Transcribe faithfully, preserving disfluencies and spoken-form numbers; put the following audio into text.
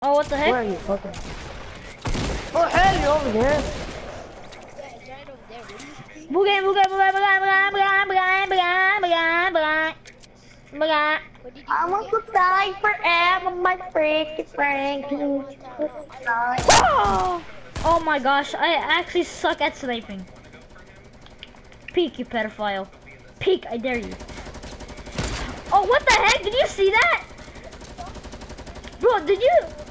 Oh, what the heck? Where are you? Okay. Oh, hell, you're over there. Boogie, boogie, boogie, boogie, boogie, boogie, boogie, boogie, boogie, boogie. I want to die forever, my freaky Frankie. Oh! Oh my gosh, I actually suck at sniping. Peek, you pedophile. Peek, I dare you. Oh, what the heck? Did you see that? Bro, did you?